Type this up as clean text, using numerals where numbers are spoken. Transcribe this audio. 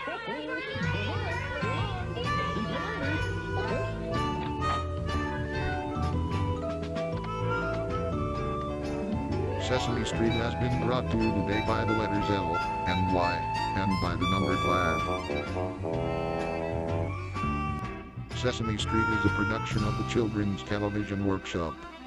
Sesame Street has been brought to you today by the letters L and Y, and by the number 5. Sesame Street is a production of the Children's Television Workshop.